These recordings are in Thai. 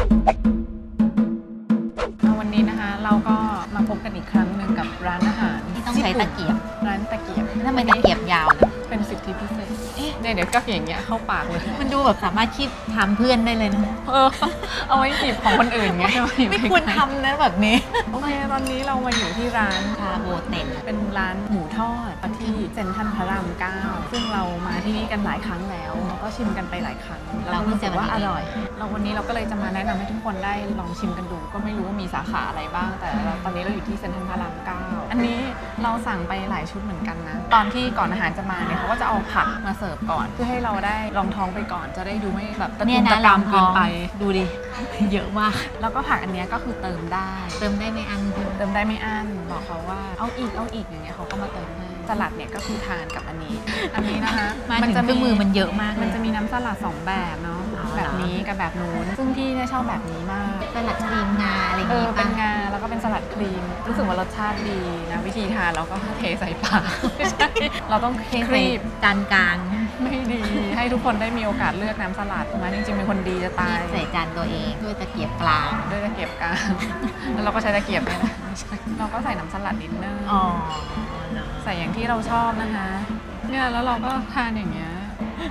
วันนี้นะคะเราก็มาพบกันอีกครั้งหนึ่งกับร้านอาหารที่ต้องใช้ตะเกียบร้านตะเกียบทำไมตะเกียบยาวนะเป็นสิทธิพิเศษเนี่ยเดี๋ยวก็อย่างเงี้ยเข้าปากเลยมันดูแบบสามารถคีบทำเพื่อนได้เลยนะเอาไว้หยิบของคนอื่นไงไม่ควรทำนะแบบนี้โอเคตอนนี้เรามาอยู่ที่ร้านคาโบเต็นเป็นร้านหมูทอดที่เซ็นทรัลพระราม9ซึ่งเรามาที่นี่กันหลายครั้งแล้วเราก็ชิมกันไปหลายครั้งเรารู้สึกว่าอร่อยเราวันนี้เราก็เลยจะมาแนะนำให้ทุกคนได้ลองชิมกันดูก็ไม่รู้ว่ามีสาขาอะไรบ้างแต่ตอนนี้เราอยู่ที่เซ็นทรัลพระราม9อันนี้เราสั่งไปหลายชุดเหมือนกันนะตอนที่ก่อนอาหารจะมาเนี่ยเขาก็จะเอาผักมาเสิร์ฟก่อนเพื่อให้เราได้ลองท้องไปก่อนจะได้ดูไม่แบบตะกุกตะกำเกินไปดูดิเยอะมากแล้วก็ผักอันนี้ก็คือเติมได้ไม่อั้นเติมได้ไม่อั้นบอกเขาว่าเอาอีกอย่างเงี้ยเขาก็มาเติมให้สลัดเนี่ยก็คือทานกับอันนี้นะคะมันจะมือมันเยอะมากมันจะมีน้ำสลัด2แบบเนาะแบบนี้กับแบบนู้นซึ่งพี่เนี่ยชอบแบบนี้มากสลัดครีมงาอะไรอย่างงี้เป็นงาแล้วก็เป็นสลัดครีมรู้สึกว่ารสชาติดีนะวิธีทานเราก็เทใส่ปากเราต้องครีบจานกลางไม่ดีให้ทุกคนได้มีโอกาสเลือกน้ำสลัดมาจริงๆเป็นคนดีจะตายใส่จานตัวเองด้วยตะเกียบกลางแล้วเราก็ใช้ตะเกียบเนี่ยนะเราก็ใส่น้ำสลัดนิดนึงใส่อย่างที่เราชอบนะคะเนี่ยแล้วเราก็ทานอย่างเงี้ย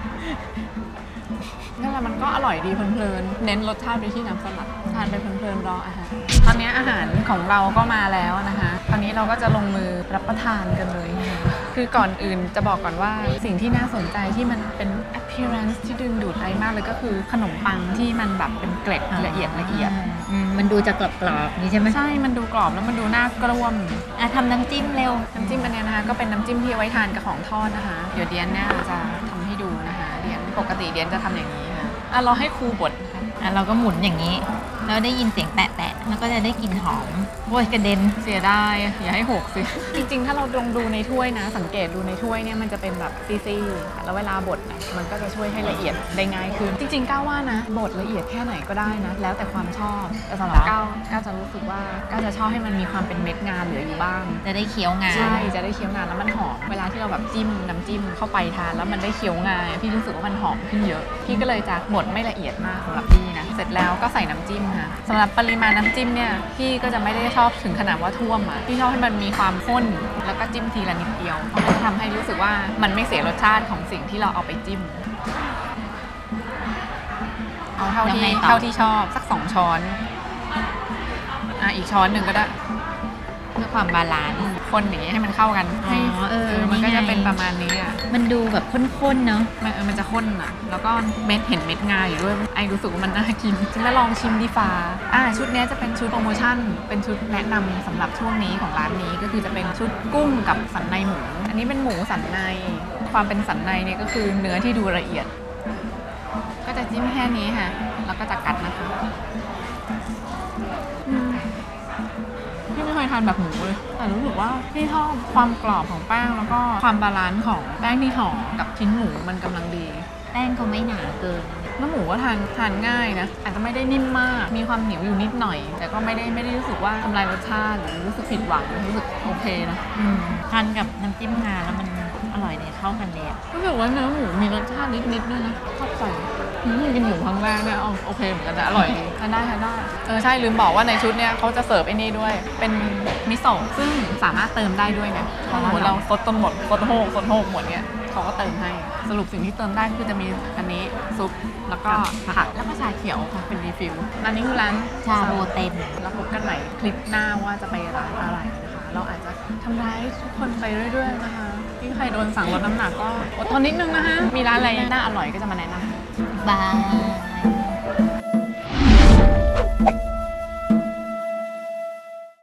นั่นแหละมันก็อร่อยดีเพลินๆเน้นรสชาติไปที่น้ำสลัดทานไปเพลินๆรออาหารตอนนี้อาหารของเราก็มาแล้วนะคะตอนนี้เราก็จะลงมือรับประทานกันเลยคือก่อนอื่นจะบอกก่อนว่าสิ่งที่น่าสนใจที่มันเป็น appearance ที่ดึงดูดไอมากเลยก็คือขนมปังที่มันแบบเป็นเกล็ดละเอียดมันดูจะกรอบๆนี่ใช่ไหมใช่มันดูกรอบแล้วมันดูน่ากล้วมทำน้ำจิ้มเร็วน้ำจิ้มอันนี้นะคะก็เป็นน้ำจิ้มที่ไว้ทานกับของทอดนะคะเดี๋ยวเดียนเนี่ยจะทำให้ดูนะคะเดียนปกติเดียนจะทำอย่างนี้ค่ะเราให้ครูบดเราก็หมุนอย่างนี้แล้วได้ยินเสียงแปะๆแล้วก็จะได้กลิ่นหอมโอ้ยกระเด็นเสียดายอย่าให้หกสิจริงๆถ้าเราดูในถ้วยนะสังเกตดูในถ้วยเนี่ยมันจะเป็นแบบซี่ๆแล้วเวลาบดมันก็จะช่วยให้ละเอียดได้ง่ายขึ้นจริงๆก้าวว่านะบดละเอียดแค่ไหนก็ได้นะแล้วแต่ความชอบแต่สำหรับก้าวจะรู้สึกว่าก้าวจะชอบให้มันมีความเป็นเม็ดงาเหลืออยู่บ้างจะได้เคี้ยวงาใช่จะได้เคี้ยวงาแล้วมันหอมเวลาที่เราแบบจิ้มน้ำจิ้มเข้าไปทานแล้วมันได้เคี้ยวงาพี่รู้สึกว่ามันหอมขึ้นเยอะพี่ก็เลยจะบดไม่ละเอียดมากสำหรับพี่นะเสร็จแล้วก็ใส่น้ำจิ้มค่ะสำหรับปริมาณน้ำจิ้มเนี่ยพี่ก็จะไม่ได้ชอบถึงขนาดว่าท่วมพี่ชอบให้มันมีความข้นแล้วก็จิ้มทีละนิดเดียวเพราะมันทำให้รู้สึกว่ามันไม่เสียรสชาติของสิ่งที่เราเอาไปจิ้มเอาเท่าที่ชอบสัก2 ช้อนอีกช้อนหนึ่งก็ได้เพื่อความบาลานซ์คนอย่างนี้ให้มันเข้ากันมันก็จะเป็นประมาณนี้มันดูแบบข้นๆเนาะมันจะข้นแล้วก็เห็นเม็ดงาอยู่ด้วยไอรู้สึกว่ามันน่ากินจะมาลองชิมดีฟ้าชุดนี้จะเป็นชุดโปรโมชั่นเป็นชุดแนะนำสำหรับช่วงนี้ของร้านนี้ก็คือจะเป็นชุดกุ้งกับสันในหมูอันนี้เป็นหมูสันในความเป็นสันในเนี่ยก็คือเนื้อที่ดูละเอียดก็จะจิ้มแค่นี้ค่ะแล้วก็จะกัดนะคะพี่ไม่เคยทานแบบหมูเลยแต่รู้สึกว่าพี่ชอบความกรอบของแป้งแล้วก็ความบาลานซ์ของแป้งที่ห่อกับชิ้นหมูมันกำลังดีแป้งก็ไม่หนาเกินแล้วหมูก็ทานง่ายนะอาจจะไม่ได้นิ่มมากมีความเหนียวอยู่นิดหน่อยแต่ก็ไม่ได้รู้สึกว่าทำลายรสชาติหรือรู้สึกผิดหวังรู้สึกโอเคนะทานกับน้ำจิ้มงาแล้วมันอร่อยเนี่ยเข้ากันเลยรู้สึกว่าเนื้อหมูมีรสชาตินิดด้วยนะชอบใจกินหมูครั้งแรกเนี่ยโอเคเหมือนกันนะอร่อยดีทานได้ใช่ลืมบอกว่าในชุดเนี่ยเขาจะเสิร์ฟไอ้นี่ด้วยเป็นมิโซะซึ่งสามารถเติมได้ด้วยนะถ้าเราซดจนหมดซดโฮกหมดเนี่ยเขาก็เติมให้สรุปสิ่งที่เติมได้คือจะมีอันนี้ซุปแล้วก็ผักแล้วก็ชาเขียวเป็นรีฟิลอันนี้คือร้านชาโบเต็นแล้วพบกันใหม่คลิปหน้าว่าจะไปร้านอะไรนะคะเราอาจจะทำร้ายทุกคนไปเรื่อยๆนะคะที่ใครโดนสั่งลดน้ำหนักก็อดทนนิดนึงนะคะมีร้านอะไรน่าอร่อยก็จะมาแนะนำบาย